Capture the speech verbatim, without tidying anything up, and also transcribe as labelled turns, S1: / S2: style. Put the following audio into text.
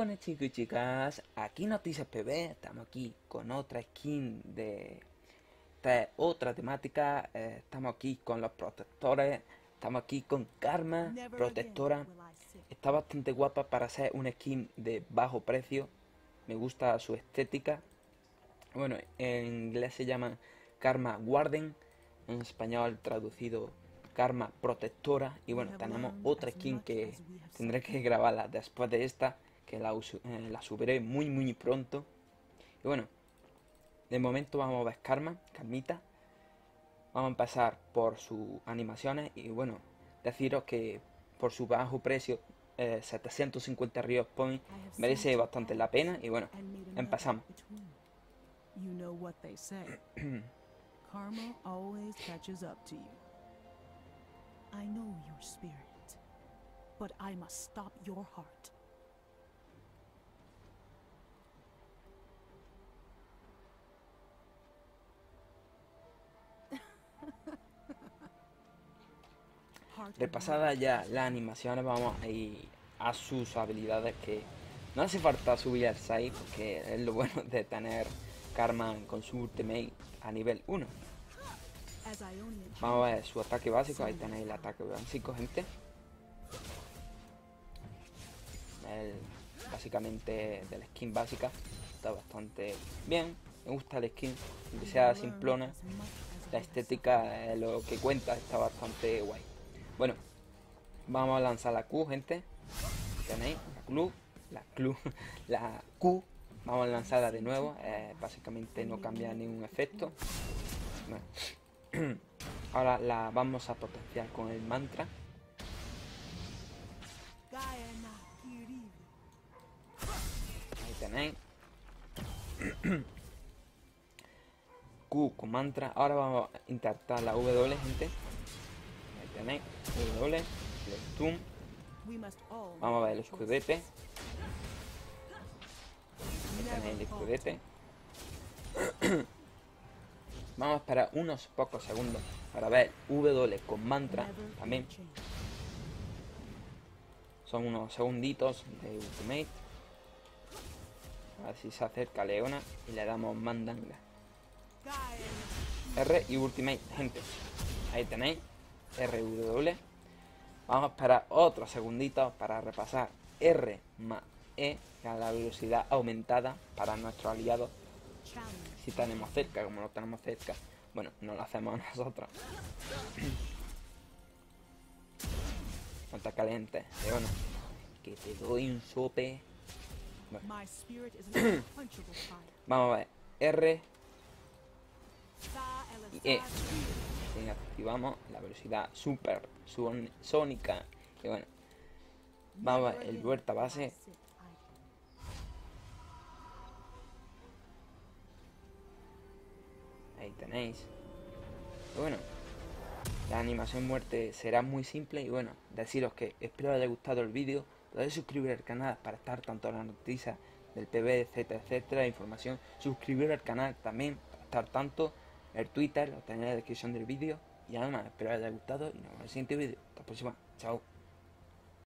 S1: buenas chicos y chicas, aquí Noticias P B, estamos aquí con otra skin de esta es otra temática, eh, estamos aquí con los protectores, estamos aquí con Karma, protectora, está bastante guapa para ser una skin de bajo precio, me gusta su estética, bueno, en inglés se llama Karma Warden, en español traducido Karma Protectora. Y bueno, tenemos otra skin que tendré que grabarla después de esta, que la, eh, la subiré muy muy pronto. Y bueno, de momento vamos a ver Karma, Karmita. Vamos a empezar por sus animaciones y bueno, deciros que por su bajo precio, eh, setecientos cincuenta Riot Points, merece bastante la pena. Y bueno, empezamos.
S2: You know what they say. Karma always catches up to you. I know your spirit, but I must stop your heart.
S1: Repasada ya las animaciones, vamos a ir a sus habilidades, que no hace falta subir el save porque es lo bueno de tener Karma con su ultimate a nivel uno. Vamos a ver su ataque básico, ahí tenéis el ataque básico, gente. El, básicamente de la skin básica está bastante bien, me gusta la skin, aunque sea simplona, la estética es lo que cuenta, está bastante guay. Bueno, vamos a lanzar la Q, gente. Tenéis la Q, la Q, la Q. Vamos a lanzarla de nuevo. Eh, básicamente no cambia ningún efecto. Bueno. Ahora la vamos a potenciar con el mantra. Ahí tenéis. Q con mantra. Ahora vamos a intentar la W, gente. Ahí tenéis. W. El stun. Vamos a ver el escudete. Ahí tenéis el escudete. Vamos a esperar unos pocos segundos para ver W con mantra también. Son unos segunditos de ultimate. A ver si se acerca Leona y le damos mandanga. R y ultimate, gente. Ahí tenéis. R W. Vamos a esperar otros segunditos para repasar R más E, que es la velocidad aumentada para nuestros aliados. Si tenemos cerca, como lo tenemos cerca, bueno, no lo hacemos nosotros. No está caliente, Leona, que te doy un sope. Bueno. Vamos a ver, R y E. Y activamos la velocidad super sónica. Y bueno, vamos a ver el vuelta base. Ahí tenéis. Y bueno, la animación muerte será muy simple. Y bueno, deciros que espero que os haya gustado el vídeo. Podéis suscribir al canal para estar tanto en las noticias del P B, etcétera, etcétera, información. Suscribir al canal también para estar tanto. El Twitter lo tenéis en la descripción del vídeo. Y además espero que os haya gustado y nos vemos en el siguiente vídeo. Hasta la próxima. Chao.